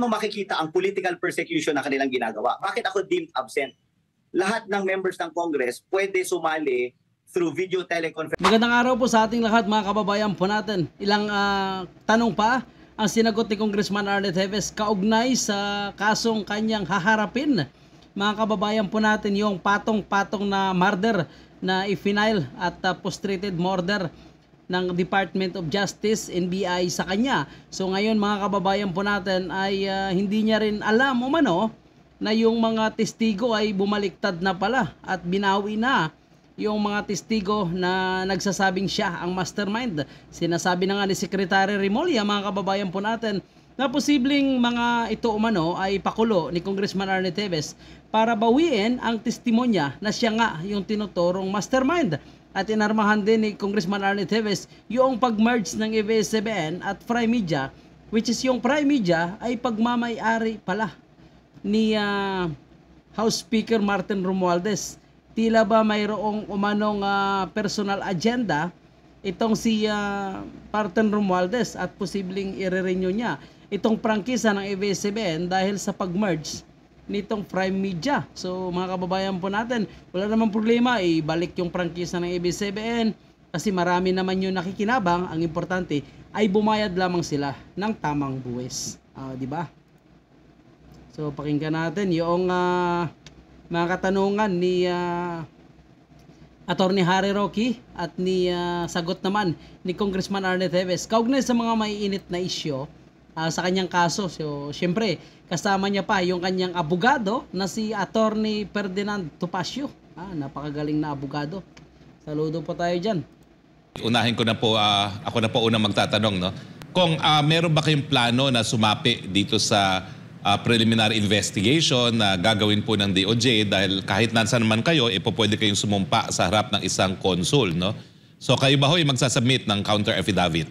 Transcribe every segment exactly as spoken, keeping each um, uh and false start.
mo makikita ang political persecution na kanilang ginagawa. Bakit ako deemed absent? Lahat ng members ng Congress pwede sumali through video teleconference. Magandang araw po sa ating lahat mga kababayan po natin. Ilang uh, tanong pa ang sinagot ni Congressman Arnie Teves kaugnay sa kasong kanyang haharapin. Mga kababayan po natin, yung patong-patong na murder na i-file at uh, frustrated murder ng Department of Justice, N B I sa kanya. So ngayon mga kababayan po natin ay uh, hindi niya rin alam o mano na yung mga testigo ay bumaliktad na pala at binawi na yung mga testigo na nagsasabing siya ang mastermind. Sinasabi na nga ni Secretary Remulla mga kababayan po natin na posibleng mga ito umano ay pakulo ni Congressman Arnie Teves para bawiin ang testimonya na siya nga yung tinuturong mastermind. At inarmahan din ni Congressman Arnie Teves yung pag-merge ng A B S C B N at Prime Media, which is yung Prime Media ay pagmamay-ari pala ni uh, House Speaker Martin Romualdez. Tila ba mayroong umanong uh, personal agenda itong si uh, Martin Romualdez at posibleng i-renew niya itong prangkisa ng A B S C B N dahil sa pag-merge nitong Prime Media. So mga kababayan po natin, wala namang problema, ibalik yung prangkisa ng A B S C B N kasi marami naman yung nakikinabang. Ang importante ay bumayad lamang sila ng tamang buwis. Uh, di ba? So pakinggan natin yung uh, mga katanungan ni uh, Attorney Harry Roque at ni uh, sagot naman ni Congressman Arnie Teves kaugnay sa mga maiinit na isyo uh, sa kanyang kaso. So syempre kasama niya pa yung kanyang abogado na si Attorney Ferdinand Topacio. Ah, napakagaling na abogado. Saludo po tayo dyan. Unahin ko na po, uh, ako na po unang magtatanong, no? Kung uh, meron ba kayong plano na sumapi dito sa uh, preliminary investigation na gagawin po ng D O J dahil kahit nasaan naman kayo, eh, po pwede kayong sumumpa sa harap ng isang consul, no? So kayo ba ho'y magsasubmit ng counter affidavit?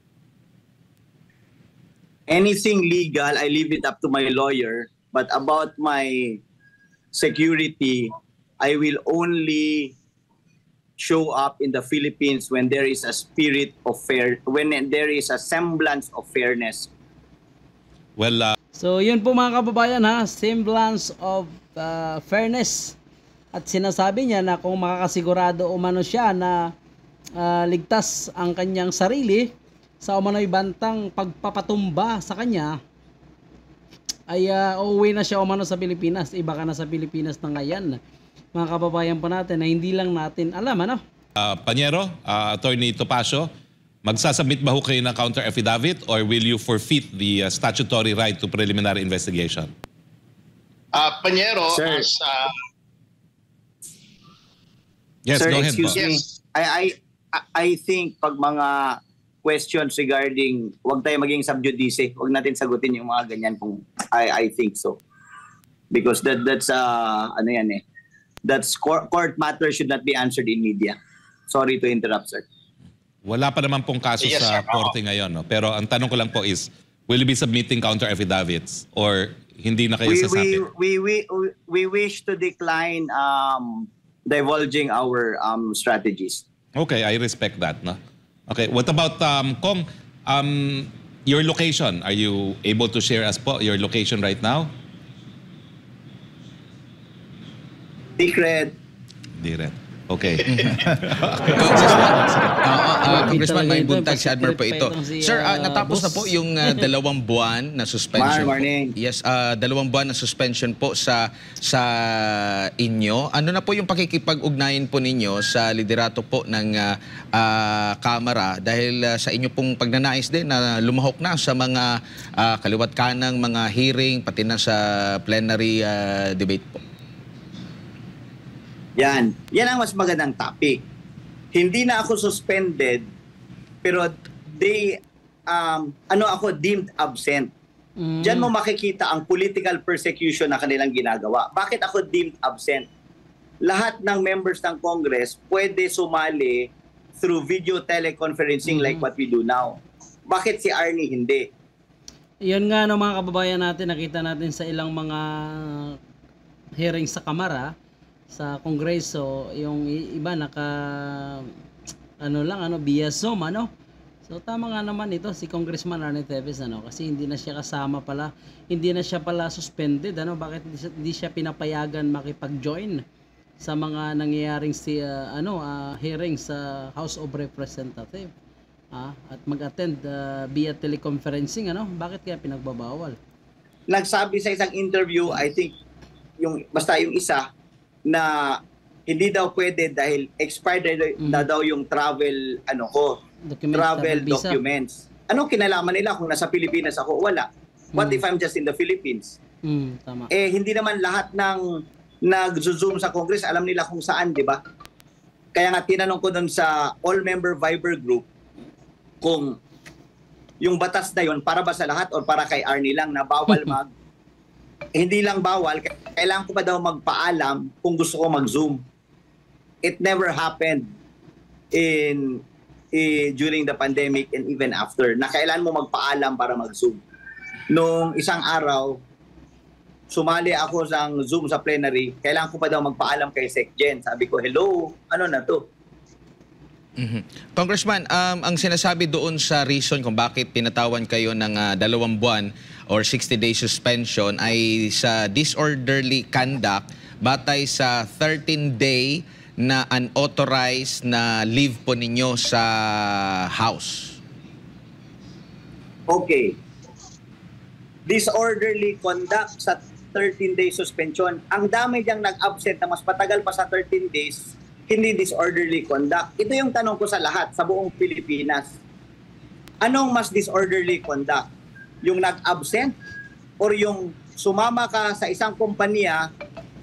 Anything legal, I leave it up to my lawyer. But about my security, I will only show up in the Philippines when there is a spirit of fair, when there is a semblance of fairness. Well, uh, so yun po mga kababayan ha, semblance of uh, fairness. At sinasabi niya na kung makakasigurado umano siya na uh, ligtas ang kanyang sarili sa umano'y bantang pagpapatumba sa kanya, ay uh, uuwi na siya umano sa Pilipinas. Iba ka na sa Pilipinas na ngayon. Mga kababayan po natin na hindi lang natin alam, ano? uh, Panyero, uh, Attorney Topacio, magsasubmit ba ho kayo ng counter affidavit or will you forfeit the uh, statutory right to preliminary investigation? Uh, Panyero, Sir. as... Uh, Yes, Sir, go ahead. excuse po. me. I, I, I think pag mga questions regarding, wag tayo maging subjudice, wag natin sagutin yung mga ganyan kung I, I think so. Because that that's uh, ano yan eh. That's court, court matter should not be answered in media. Sorry to interrupt, sir. Wala pa naman pong kaso Yes, sa sir. korte ngayon, no? Pero ang tanong ko lang po is, will you be submitting counter affidavits or hindi na kayo We, we, sasapit? we, we, we wish to decline um, divulging our um, strategies. Okay, I respect that, no? Okay, what about um, Kong, um, your location? Are you able to share us po your location right now? Secret. Hindi rin. Okay. Uh, Congressman, may buntag si Admiral po ito. Si, Sir, uh, uh, natapos na po yung uh, dalawang buwan na suspension. Mar, morning. Po. Yes, uh, dalawang buwan na suspension po sa sa inyo. Ano na po yung pakikipag-ugnayan po ninyo sa liderato po ng uh, uh, Kamara dahil uh, sa inyo pong pagnanais din na lumahok na sa mga uh, kaliwat kanang mga hearing pati na sa plenary uh, debate po? Yan. Yan ang mas magandang topic. Hindi na ako suspended, pero they, um, ano ako, deemed absent. Mm. Diyan mo makikita ang political persecution na kanilang ginagawa. Bakit ako deemed absent? Lahat ng members ng Congress pwede sumali through video teleconferencing Mm. like what we do now. Bakit si Arnie hindi? Yun nga no mga kababayan natin, nakita natin sa ilang mga hearing sa Kamara, sa Kongreso, yung iba naka ano lang ano via Zoom ano. So So tama nga naman ito si Congressman Arnie Teves, ano, kasi hindi na siya kasama pala, hindi na siya pala suspended, ano, bakit hindi siya, hindi siya pinapayagan makipag-join sa mga nangyayaring si uh, ano uh, hearing sa House of Representatives, ah, at mag-attend uh, via teleconferencing, ano, bakit kaya pinagbabawal? Nagsabi sa isang interview, I think yung basta yung isa na hindi daw pwede dahil expired na, Mm. na daw yung travel ano ko, Documents, travel visa. documents. Anong kinalaman nila kung nasa Pilipinas ako? Wala. What Mm. if I'm just in the Philippines? Mm, tama. Eh hindi naman lahat ng nag-zoom sa Congress alam nila kung saan, di ba? Kaya nga tinanong ko doon sa all-member Viber group kung yung batas na yon para ba sa lahat o para kay Arnie lang na bawal mag eh, hindi lang bawal, kailangan ko pa daw magpaalam kung gusto ko mag-zoom. It never happened in eh, during the pandemic and even after na kailangan mo magpaalam para mag-zoom. Nung isang araw, sumali ako sa Zoom sa plenary, kailangan ko pa daw magpaalam kay SecGen. Sabi ko, hello, ano na to? Mhm. Congressman, um, ang sinasabi doon sa reason kung bakit pinatawan kayo ng ah, dalawang buwan or sixty day suspension ay sa disorderly conduct batay sa thirteen day na unauthorized na leave po ninyo sa House. Okay. Disorderly conduct sa thirteen day suspension. Ang dami diyang nag-absent na mas patagal pa sa thirteen days, hindi disorderly conduct. Ito yung tanong ko sa lahat, sa buong Pilipinas. Anong mas disorderly conduct? Yung nag-absent or yung sumama ka sa isang kumpanya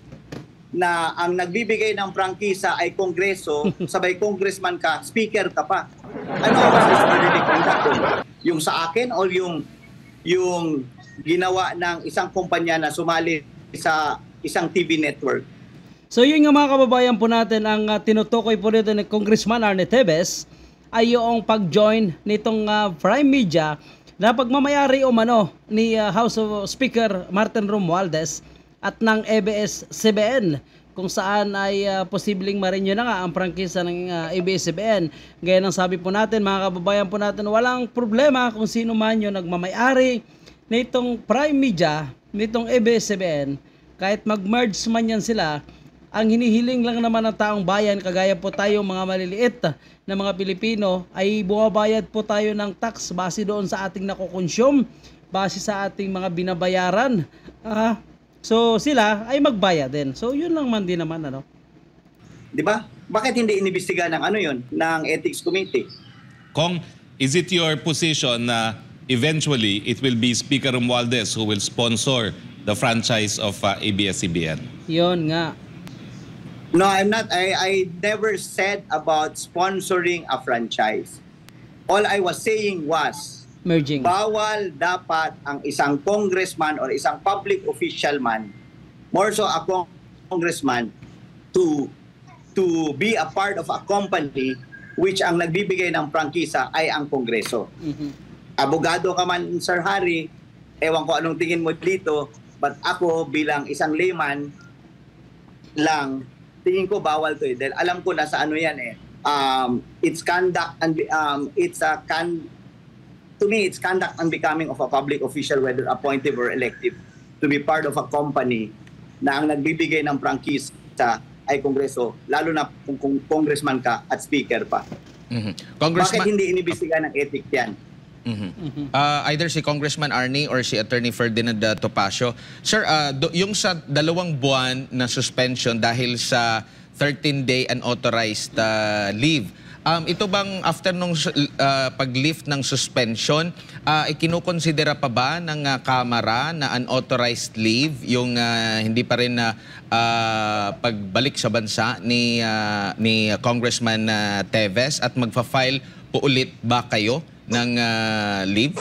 na ang nagbibigay ng prangkisa ay kongreso, sabay congressman ka, speaker ka pa. Ano ang mas disorderly conduct doon? Yung sa akin o yung yung ginawa ng isang kumpanya na sumali sa isang T V network? So yun nga mga kababayan po natin, ang uh, tinutukoy po dito ni Congressman Arnie Teves ay yung pag-join nitong uh, Prime Media na pagmamayari umano ni uh, House of Speaker Martin Romualdez at ng A B S C B N, kung saan ay uh, posibleng marinyo na nga ang prangkisa ng uh, A B S C B N. Gaya ng sabi po natin mga kababayan po natin, walang problema kung sino man yung nagmamayari nitong Prime Media, nitong A B S C B N, kahit mag-merge man yan sila. Ang hinihiling lang naman ng taong bayan, kagaya po tayo mga maliliit na mga Pilipino, ay bumabayad po tayo ng tax base doon sa ating nakukonsume, base sa ating mga binabayaran. Ah, so sila ay magbayad din. So yun lang man din naman, ano. 'Di ba? Bakit hindi inibestiga ng ano 'yon, ng Ethics Committee? Kong, is it your position na eventually it will be Speaker Romualdez who will sponsor the franchise of uh, A B S C B N? Yun nga. No, I'm not. I, I never said about sponsoring a franchise. All I was saying was, Merging. bawal dapat ang isang congressman or isang public official man, more so a congressman, to to be a part of a company which ang nagbibigay ng prangkisa ay ang Kongreso. Mhm. Abogado ka man, Sir Harry, ewan ko anong tingin mo dito, but ako bilang isang layman lang, tingin ko bawal to eh. Dahil alam ko na sa ano yan eh. Um, it's conduct and um, it's a can to me it's conduct unbecoming of a public official, whether appointed or elective, to be part of a company na ang nagbibigay ng prangkisa ay Kongreso, lalo na kung, kung congressman ka at speaker pa. Mhm. Bakit Congressman, hindi inibestiga ng ethics yan? Mhm. Uh, either si Congressman Arnie or si Attorney Ferdinand uh, Topacio. Sir, uh, do- yung sa dalawang buwan na suspension dahil sa thirteen day unauthorized uh, leave, um, ito bang after nung uh, pag-lift ng suspension, uh, ikinukonsidera pa ba ng uh, Kamara na unauthorized leave yung uh, hindi pa rin na uh, pagbalik sa bansa ni, uh, ni Congressman uh, Teves, at magfa-file po ulit ba kayo ng uh, leave?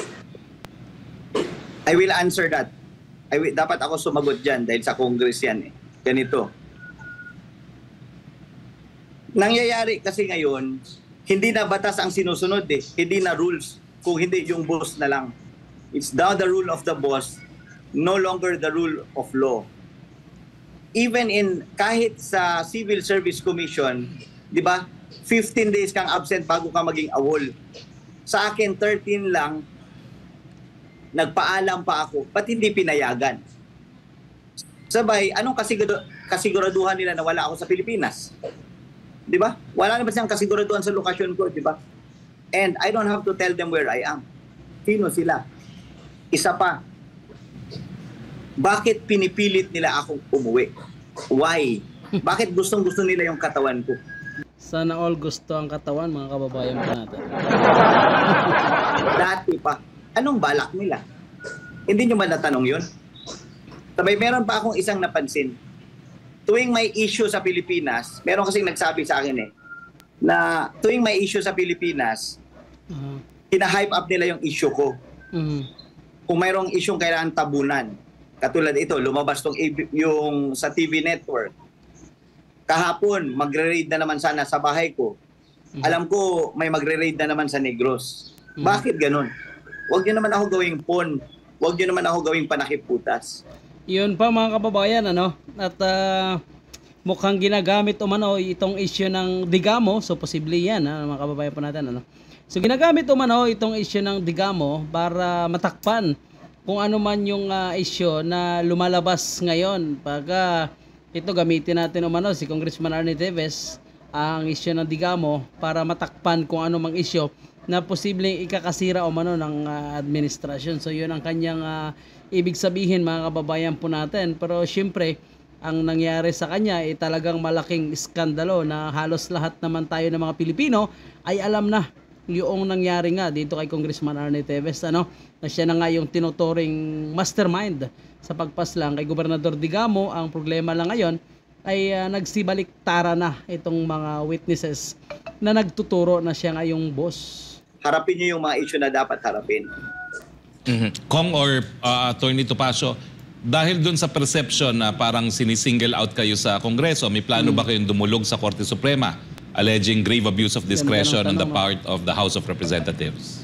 I will answer that. I will, dapat ako sumagot dyan dahil sa Congress yan eh. Ganito. Nangyayari kasi ngayon, hindi na batas ang sinusunod eh. Hindi na rules. Kung hindi yung boss na lang. It's now the rule of the boss, no longer the rule of law. Even in, kahit sa Civil Service Commission, di ba, fifteen days kang absent bago ka maging awol. Sa akin, thirteen lang, nagpaalam pa ako, ba't hindi pinayagan? Sabay, anong kasiguro, kasiguraduhan nila na wala ako sa Pilipinas? Di ba? Wala naman siyang kasiguraduhan sa lokasyon ko, di ba? And I don't have to tell them where I am. Sino sila? Isa pa, bakit pinipilit nila akong umuwi? Why? Bakit gustong-gusto nila yung katawan ko? Sana all gusto ang katawan, mga kababayan po natin. Dati pa. Anong balak nila? Hindi nyo ba natanong yun? Sabay, meron pa akong isang napansin. Tuwing may issue sa Pilipinas, meron kasing nagsabi sa akin eh, na tuwing may issue sa Pilipinas, Uh-huh. hina-hype up nila yung issue ko. Mhm. Kung mayroong issue kailangan tabunan, katulad ito, lumabas tong yung sa T V network. Kahapon, magre-raid na naman sana sa bahay ko. Mhm. Alam ko, may magre-raid na naman sa Negros. Mhm. Bakit ganun? Huwag nyo naman ako gawing pon. Huwag nyo naman ako gawing panakiputas. Yun pa mga kababayan, ano? At ah, mukhang ginagamit umano itong issue ng Digamo. So posible yan, ha, mga kababayan po natin, ano? So ginagamit umano itong issue ng Digamo para matakpan kung ano man yung ah, issue na lumalabas ngayon. Pag ah, ito gamitin natin umano si Congressman Arnie Teves, ang issue ng Digamo para matakpan kung ano mang issue na posibleng ikakasira umano ng ah, administrasyon. So yun ang kanyang ah, ibig sabihin, mga kababayan po natin. Pero syempre, ang nangyari sa kanya ay talagang malaking iskandalo na halos lahat naman tayo ng mga Pilipino ay alam na yung nangyari nga dito kay Congressman Arnie Teves, ano, na siya na nga yung tinuturing mastermind sa pagpaslang kay Gobernador Digamo. Ang problema lang ngayon ay uh, nagsibaliktara na itong mga witnesses na nagtuturo na siya nga yung boss. Harapin nyo yung mga issue na dapat harapin. Mhm. Kong or uh, Attorney Topacio, dahil dun sa perception na parang sinisingle out kayo sa Kongreso, may plano ba kayong dumulog sa Korte Suprema alleging grave abuse of discretion on the part of the House of Representatives?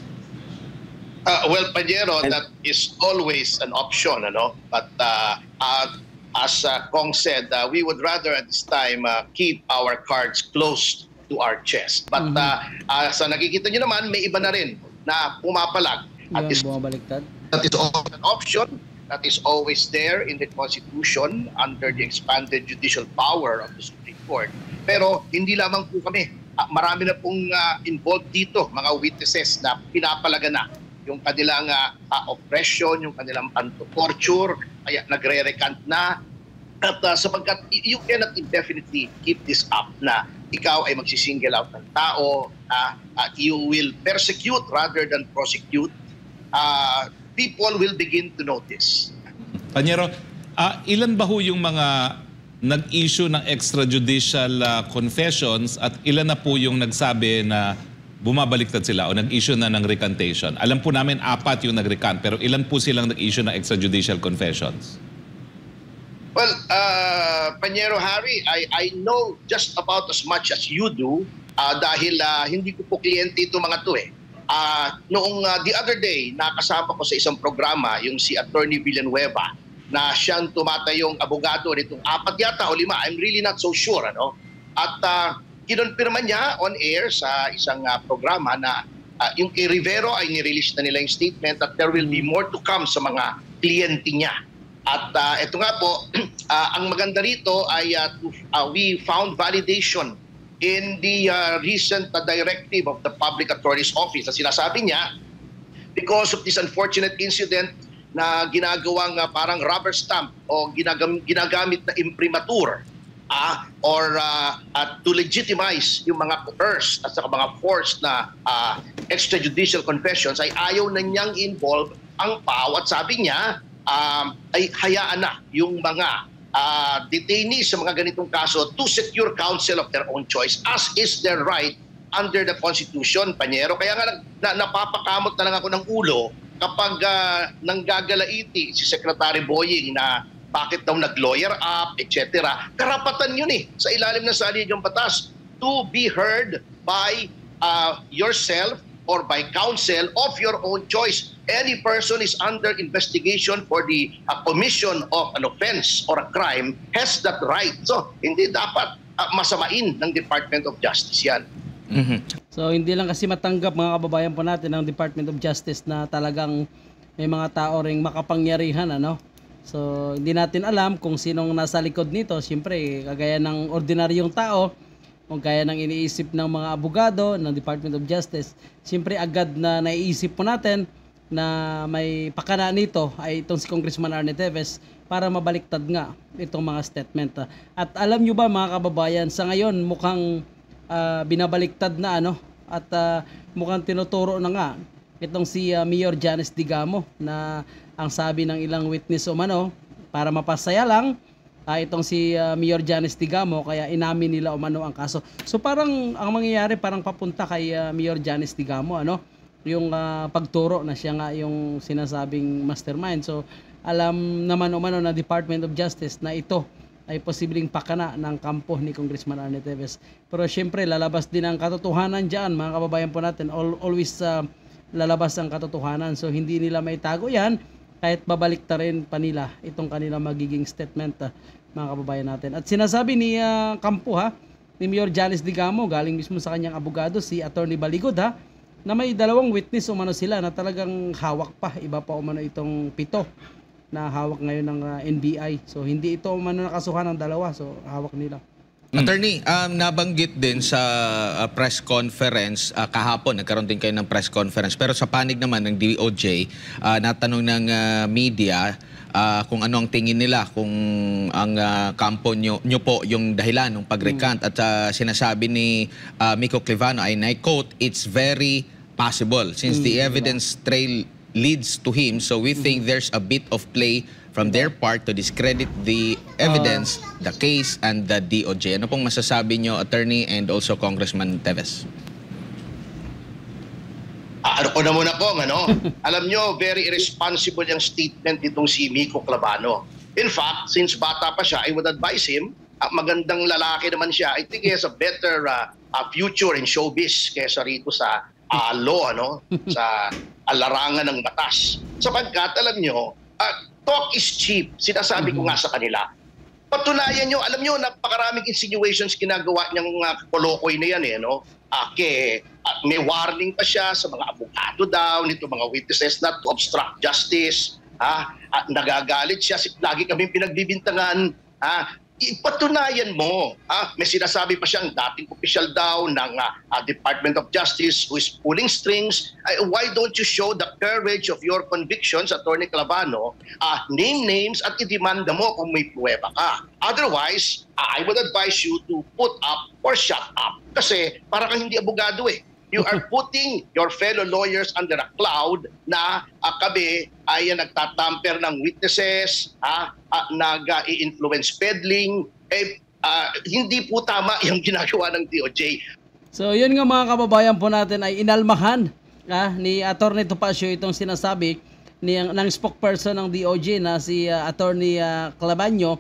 Uh, well, Panyero, that is always an option, ano? But uh, uh, as uh, Kong said, uh, we would rather at this time uh, keep our cards close to our chest. But Mhm. uh, uh, sa nakikita nyo naman, may iba na rin na pumapalag. At Yun, is, bumabaliktad. that is always an option that is always there in the Constitution under the expanded judicial power of the Supreme Court. Pero hindi lamang po kami. Uh, marami na pong uh, involved dito, mga witnesses na pinapalaga na yung kanilang uh, uh, oppression, yung kanilang panto-torture, kaya nagre-recant na. At uh, sapagkat you cannot indefinitely keep this up na ikaw ay magsisingle out ng tao, uh, uh, you will persecute rather than prosecute. Uh, people will begin to notice. Panyero, ah, ilan ba ho yung mga nag-issue ng extrajudicial ah, confessions at ilan na po yung nagsabi na bumabaliktad sila o nag-issue na ng recantation? Alam po namin apat yung nag-recant, pero ilan po silang nag-issue ng extrajudicial confessions? Well, uh, Panyero Harry, I, I know just about as much as you do uh, dahil uh, hindi ko po kliyente ito mga to eh. Uh, noong uh, the other day, nakasama ko sa isang programa yung si Attorney Villanueva na siyang tumatayong abogado nitong apat yata o lima. I'm really not so sure. Ano? At uh, kinonfirma niya on air sa isang uh, programa na uh, yung kay Rivero ay nirelease na nila yung statement that there will be more to come sa mga kliyente niya. At uh, ito nga po, uh, ang maganda rito ay uh, uh, we found validation in the uh, recent uh, directive of the Public Attorney's Office na sinasabi niya, because of this unfortunate incident na ginagawang uh, parang rubber stamp o ginagam ginagamit na imprimatur uh, or uh, uh, to legitimize yung mga coerced at saka mga forced na uh, extrajudicial confessions, ay ayaw na niyang involve ang P A O at sabi niya um, ay hayaan na yung mga Uh, detainees sa mga ganitong kaso to secure counsel of their own choice as is their right under the Constitution, Panyero. Kaya nga na, napapakamot na lang ako ng ulo kapag uh, nanggagalaiti si Secretary Boying na bakit daw nag-lawyer up, et cetera. Karapatan yun eh sa ilalim ng saligang batas to be heard by uh, yourself or by counsel of your own choice. Any person is under investigation for the uh, commission of an offense or a crime has that right. So, hindi dapat uh, masamain ng Department of Justice yan. Mhm. So hindi lang kasi matanggap mga kababayan po natin ng Department of Justice na talagang may mga tao ring makapangyarihan, ano. So hindi natin alam kung sinong nasa likod nito. Siyempre, kagaya ng ordinaryong tao, kung kaya ng iniisip ng mga abogado ng Department of Justice, siyempre agad na naiisip po natin na may pakana nito ay itong si Congressman Arnie Teves para mabaliktad nga itong mga statement. At alam nyo ba mga kababayan, sa ngayon mukhang uh, binabaliktad na, ano, at uh, mukhang tinuturo na nga itong si uh, Mayor Janice Digamo na ang sabi ng ilang witness umano para mapasaya lang uh, itong si uh, Mayor Janice Digamo, kaya inamin nila umano ang kaso. So parang ang mangyayari parang papunta kay uh, Mayor Janice Digamo, ano, yung uh, pagturo na siya nga yung sinasabing mastermind. So alam naman umano na Department of Justice na ito ay posibleng pakana ng kampo ni Congressman Arnie Teves. Pero syempre lalabas din ang katotohanan dyan mga kababayan po natin. All, always uh, lalabas ang katotohanan. So hindi nila may tago yan kahit babalik ta rin pa nila itong kanilang magiging statement, uh, mga kababayan natin. At sinasabi ni uh, kampo ha, ni Mayor Janice Digamo, galing mismo sa kanyang abogado si Attorney Baligod ha, na may dalawang witness umano sila na talagang hawak pa. Iba pa umano itong pito na hawak ngayon ng uh, N B I. So hindi ito umano nakasuhan ng dalawa. So hawak nila. Attorney, um, nabanggit din sa uh, press conference uh, kahapon, nagkaroon din kayo ng press conference. Pero sa panig naman ng D O J, uh, natanong ng uh, media uh, kung ano ang tingin nila, kung ang uh, kampo nyo, nyo po yung dahilan ng pag-recant. Mm. At uh, sinasabi ni uh, Miko Clevano, ay I quote, "It's very possible since mm, the evidence diba? trail leads to him, so we mm. think there's a bit of play from their part to discredit the evidence, uh, the case, and the D O J." Ano pong masasabi nyo, Attorney, and also Congressman Teves? Ah, ano ko na muna po, ano? Alam nyo, very irresponsible yung statement nitong si Miko Clevano. In fact, since bata pa siya, I would advise him, uh, magandang lalaki naman siya. I think he has a better uh, uh, future in showbiz kaysa rito sa uh, law, ano? Sa uh, larangan ng batas. Sapagkat, alam nyo, uh, talk is cheap. Sinasabi ko nga sa kanila. Patunayan nyo, alam nyo, napakaraming insinuations ginagawa niyang uh, kolokoy na yan, eh, no? Uh, ke, uh, may warning pa siya sa mga abogado daw, nito mga witnesses not to obstruct justice. Ha? At nagagalit siya, lagi kaming pinagbibintangan. Ha? Ipatunayan mo. Ha? May sinasabi pa siyang dating opisyal daw ng uh, uh, Department of Justice who is pulling strings. Uh, why don't you show the courage of your convictions, Attorney Clevano? Uh, name names at idemanda mo kung may pruweba ka. Otherwise, uh, I would advise you to put up or shut up. Kasi para kang hindi abogado eh. You are putting your fellow lawyers under a cloud na uh, kami ay uh, nagtatamper ng witnesses, uh, uh, nag-i-influence peddling. Eh, uh, hindi po tama yung ginagawa ng D O J. So yun nga mga kababayan po natin ay inalmahan ah, ni Attorney Topacio itong sinasabi ni, ng spokesperson ng D O J na si uh, Attorney uh, Clevano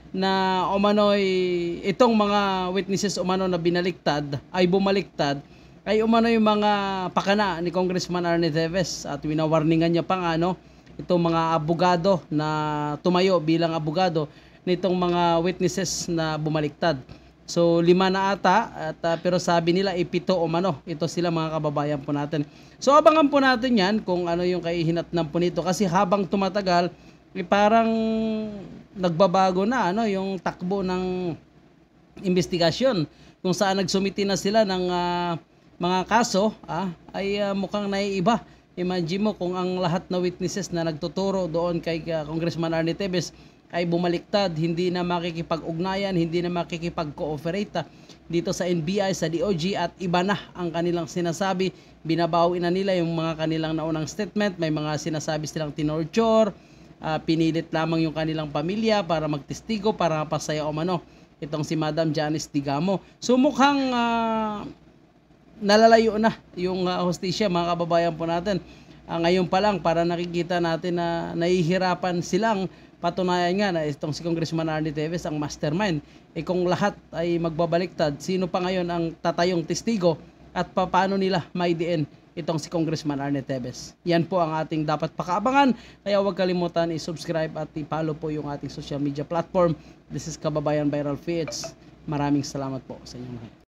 na umano'y itong mga witnesses umano na binaliktad ay bumaliktad ay umano yung mga pakana ni Congressman Arnie Teves at winawarningan niya pa nga no, itong mga abogado na tumayo bilang abogado nitong mga witnesses na bumaliktad. So lima na ata at uh, pero sabi nila ipito umano. Ito sila mga kababayan po natin. So abangan po natin yan kung ano yung kahihinatnan po nito kasi habang tumatagal eh, parang nagbabago na ano yung takbo ng investigasyon kung saan nagsumiti na sila ng uh, mga kaso ah, ay uh, mukhang naiiba. Imagine mo kung ang lahat na witnesses na nagtuturo doon kay uh, Congressman Arnie Teves ay bumaliktad, hindi na makikipag-ugnayan, hindi na makikipag-cooperate ah, dito sa N B I, sa D O J at iba na ang kanilang sinasabi. Binabawin na nila yung mga kanilang naunang statement, may mga sinasabi silang tinorture, uh, pinilit lamang yung kanilang pamilya para magtestigo, para mapasaya o mano itong si Madam Janice Digamo. So mukhang uh, nalalayo na yung uh, hostisya mga kababayan po natin. Uh, ngayon pa lang para nakikita natin na nahihirapan silang patunayan nga na itong si Congressman Arnie Teves ang mastermind. E kung lahat ay magbabaliktad, sino pa ngayon ang tatayong testigo at paano nila maidiin itong si Congressman Arnie Teves? Yan po ang ating dapat pakaabangan. Kaya huwag kalimutan i-subscribe at i-follow po yung ating social media platform. This is Kababayan Viral Feeds. Maraming salamat po sa inyong lahat.